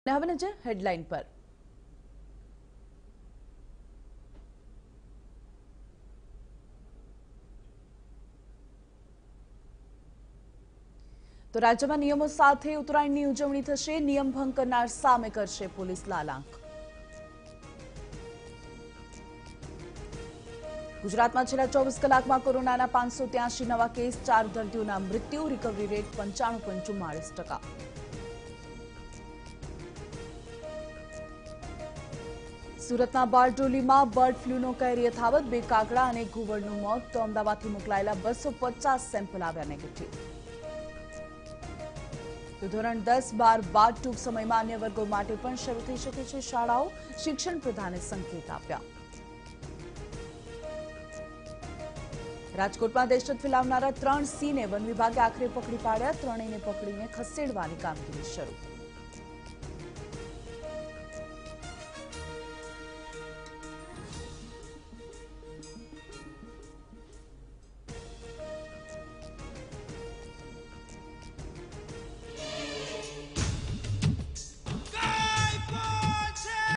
હવે નજર હેડલાઇન પર। તો રાજ્યમાં નિયમો સાથે ઉત્તરાયણની ઉજવણી થશે। નિયમ ભંગ કરનાર સામે કરશે પોલીસ લાલાંક। ગુજરાતમાં છેલ્લા 24 કલાકમાં કોરોનાના 583 નવા કેસ, 4 દર્દીઓના મૃત્યુ, રિકવરી રેટ 95.44%। સુરતના બારડોલીમાં બર્ડ ફ્લૂનો કહેર યથાવત, 2 કાગડા અને ઘુવડનું મોત। તો અમદાવાદથી મોકલાયેલા 250 સેમ્પલ આવ્યા નેગેટિવ। તો ધોરણ 10, 12 બાદ ટૂંક સમયમાં અન્ય વર્ગો માટે પણ શરૂ થઈ શકે છે શાળાઓ, શિક્ષણ પ્રધાને સંકેત આપ્યા। રાજકોટમાં દહેશત ફેલાવનારા 3 સિંહને વન વિભાગે આખરે પકડી પાડ્યા। ત્રણેયને પકડીને ખસેડવાની કામગીરી શરૂ।